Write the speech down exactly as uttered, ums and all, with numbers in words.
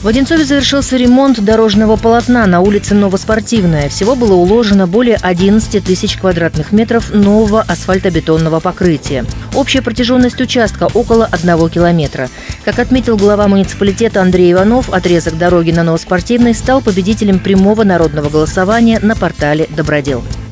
В Одинцове завершился ремонт дорожного полотна на улице Новоспортивная. Всего было уложено более одиннадцати тысяч квадратных метров нового асфальтобетонного покрытия. Общая протяженность участка около одного километра. Как отметил глава муниципалитета Андрей Иванов, отрезок дороги на Новоспортивной стал победителем прямого народного голосования на портале «Добродел».